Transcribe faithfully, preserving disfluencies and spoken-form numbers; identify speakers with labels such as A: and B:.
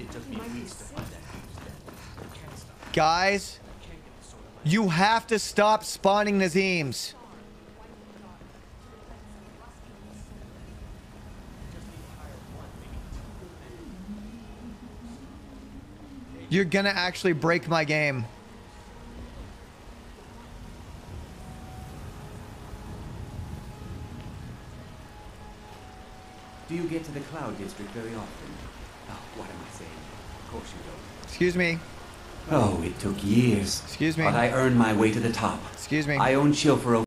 A: It took me weeks to find that house. I can't stop.
B: Guys, you have to stop spawning Nazeems. You're gonna actually break my game.
C: Do you get to the Cloud District very often? Oh, what am I saying? Of course you don't.
B: Excuse me.
C: Oh, it took years.
B: Excuse me.
C: But I earned my way to the top.
B: Excuse me.
C: I own Chill for over